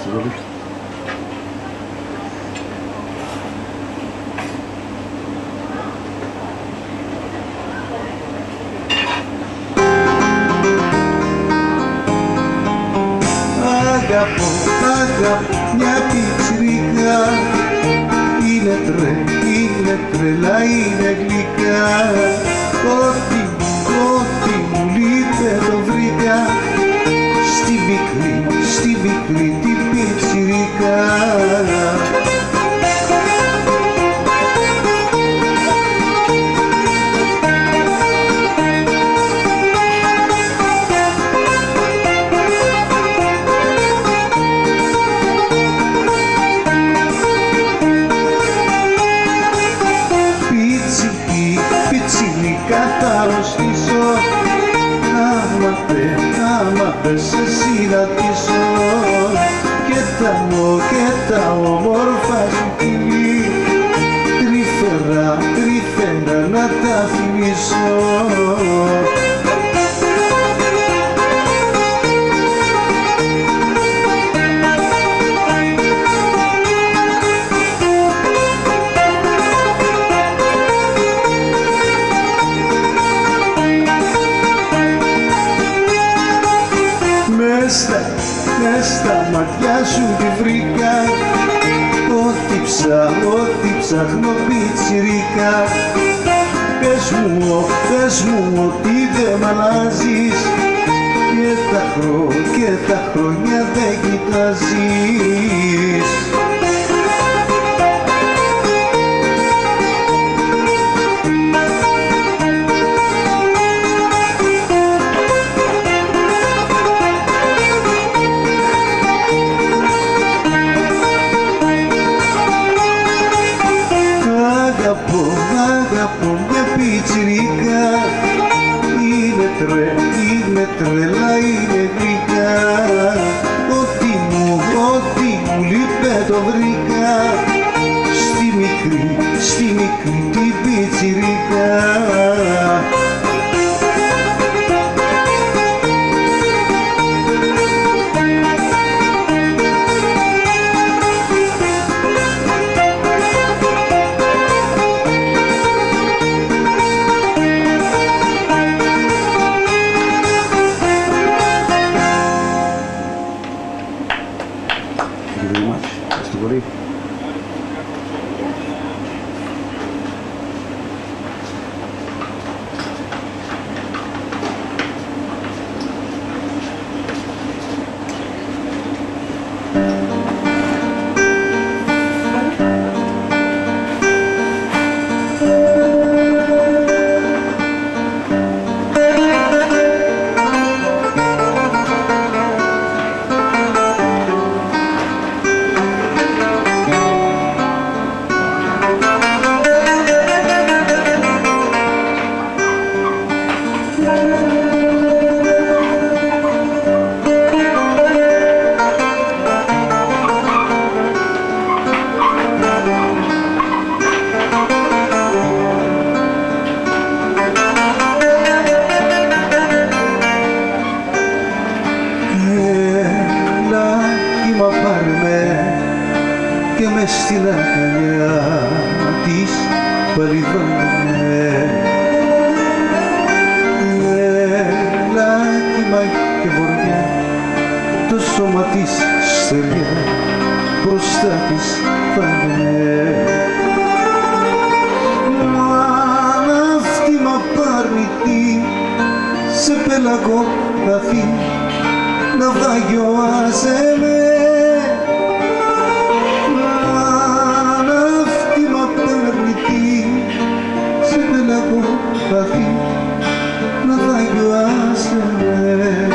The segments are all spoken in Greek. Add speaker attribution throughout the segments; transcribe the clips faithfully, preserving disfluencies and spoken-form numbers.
Speaker 1: πολύ.
Speaker 2: Αγαπώ, αγαπώ μια πιτσιρίκα. Είναι τρε, είναι τρελά, είναι γλυκά. Ό,τι, ό,τι μου λείπε το βρήκα. Στη μικρή, στη μικρή την πιτσιρίκα. Καταρρωστήσω, άμα θε, άμα θες σε συναντήσω. Και τα μου, και τα όμορφα σου φιλί, τρυφερά, τρυφερά να τα θυμίσω. Μες στα μάτια σου τη βρήκα. Ό,τι ψά, ό,τι ψάχνω πιτσιρίκα. Πες μου, πες μου ότι δεν μ' αλλάζεις. Και τα χρο, και τα χρόνια δεν κοιτάζεις. Αγαπώ, αγαπώ μια πιτσιρίκα. Είναι τρε, είναι τρελά, είναι γλυκά. Ό,τι μου, ό,τι μου λείπε το βρήκα. Στη μικρή, στη μικρή την πιτσιρίκα.
Speaker 1: Thank you very much. Ευχαριστώ πολύ. Και μες στην αγκαλιά της παρηγορούμε. Έλα κύμα και βοριά, το σώμα της στεριά μπροστά της φάνε. Μα αυτή μ' απαρνητή σε πέλαγο βαθύ ναυάγιο άσε με. Να δαγιουάσαι με.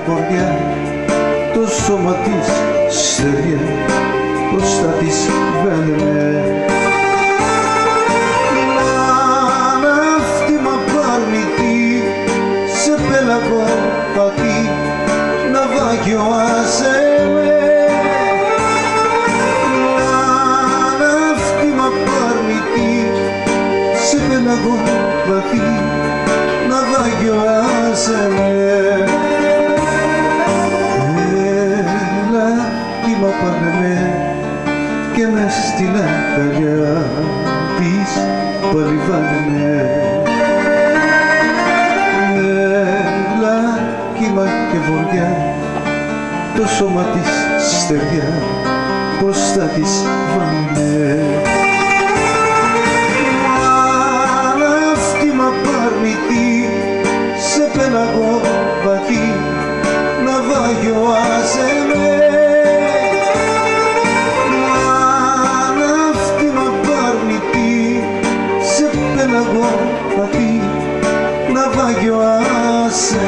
Speaker 2: βοριά, το σώμα της στεριά μπροστά της βαίνε. Μάνα αυτή μ' απαρνητή, σε πέλαγο πατή, ναυάγιο άσε με. Μάνα αυτή μ' απαρνητή, σε πέλαγο πατή, ναυάγιο άσε με. Έλα κι μ' πάρε με και μες στην αγκαλιά της πάλι βάλε με. Έλα κύμα και βοριά, το σώμα της στεριά μπροστά της βάλε. Μάνα αυτή μ' απαρνητή, σε πέλαγο βαθύ, ναυάγιο άσε με. Μάνα αυτή μ' απαρνητή, σε πέλαγο βαθύ, ναυάγιο άσε